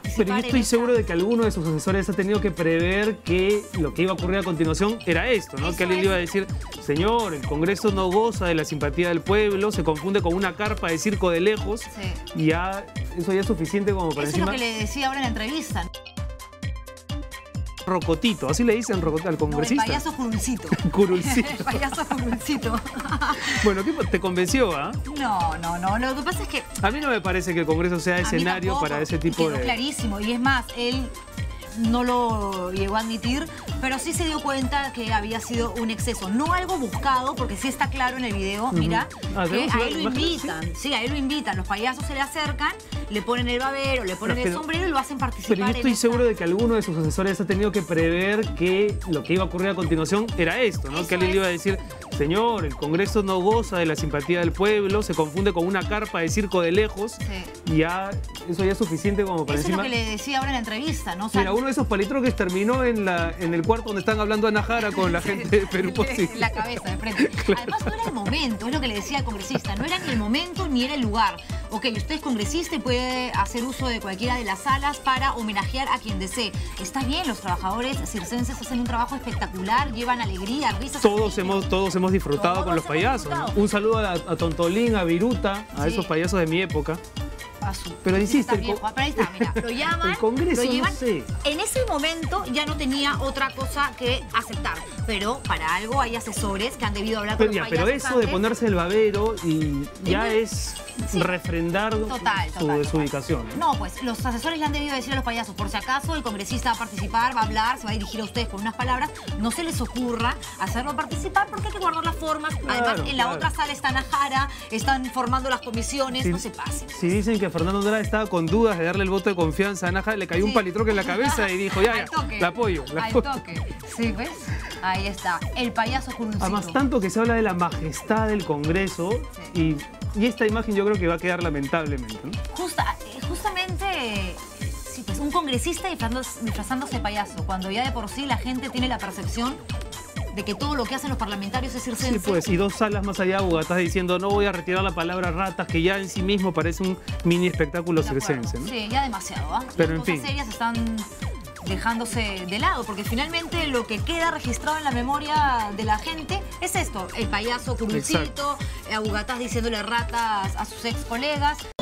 Pero yo estoy seguro de que alguno de sus asesores ha tenido que prever que lo que iba a ocurrir a continuación era esto, ¿no? Que alguien le iba a decir, señor, el Congreso no goza de la simpatía del pueblo, se confunde con una carpa de circo de lejos, y ya eso ya es suficiente como para encima... Eso es lo que le decía ahora en la entrevista. Rocotito, así le dicen al congresista. No, el payaso curulcito. Curulcito. El payaso curulcito. Bueno, ¿te convenció, ah? No. Lo que pasa es que... A mí no me parece que el Congreso sea escenario para ese tipo de... clarísimo. Y es más, él no lo llegó a admitir, pero sí se dio cuenta que había sido un exceso. No algo buscado, porque sí está claro en el video, mira, que a él lo invitan. Sí, a él lo invitan. Los payasos se le acercan, le ponen el babero, le ponen el sombrero y lo hacen participar. Pero yo estoy seguro de que alguno de sus asesores ha tenido que prever que lo que iba a ocurrir a continuación era esto, ¿no? Que alguien le iba a decir, señor, el Congreso no goza de la simpatía del pueblo, se confunde con una carpa de circo de lejos, y ya eso ya es suficiente como para Eso es lo que le decía ahora en la entrevista, ¿no? O sea, mira, uno de esos palitroques terminó en el cuarto donde están hablando Ana Jara con la gente de Perú Posible. En la cabeza, de frente. Claro. Además, no era el momento, es lo que le decía al congresista, no era ni el momento ni era el lugar. Ok, usted es congresista y puede hacer uso de cualquiera de las salas para homenajear a quien desee. Está bien, los trabajadores circenses hacen un trabajo espectacular, llevan alegría, risas. Todos hemos disfrutado con los payasos, ¿no? Un saludo a Tontolín, a Viruta, a esos payasos de mi época. Pero insiste, pero ahí está, mira, lo llaman, el Congreso, lo llevan. No sé. En ese momento ya no tenía otra cosa que aceptar, pero para algo hay asesores que han debido hablar con los payasos. Pero eso de ponerse el babero y ya es refrendar su ubicación, ¿no? No, pues los asesores le han debido decir a los payasos, por si acaso el congresista va a participar, va a hablar, se va a dirigir a ustedes con unas palabras, no se les ocurra hacerlo participar porque hay que guardar las formas. Además, en la otra sala está Ana Jara, están formando las comisiones, no se pasen. Si dicen que Fernando Andrade estaba con dudas de darle el voto de confianza a Ana Jara, le cayó un palitroque en la cabeza y dijo, ya, la apoyo. Al toque. Sí, ¿ves? Ahí está, el payaso curulcito. Además, tanto que se habla de la majestad del Congreso y esta imagen yo creo que va a quedar lamentablemente, ¿no? Justamente, sí, pues un congresista disfrazándose de payaso, cuando ya de por sí la gente tiene la percepción de que todo lo que hacen los parlamentarios es circense. Sí, pues, y dos salas más allá, Bogotá diciendo, no voy a retirar la palabra ratas, que ya en sí mismo parece un mini espectáculo circense, ¿no? Sí, ya demasiado, ¿ah? Pero las cosas serias están dejándose de lado, porque finalmente lo que queda registrado en la memoria de la gente es esto, el payaso curulcito, a Bugatás diciéndole ratas a sus ex colegas,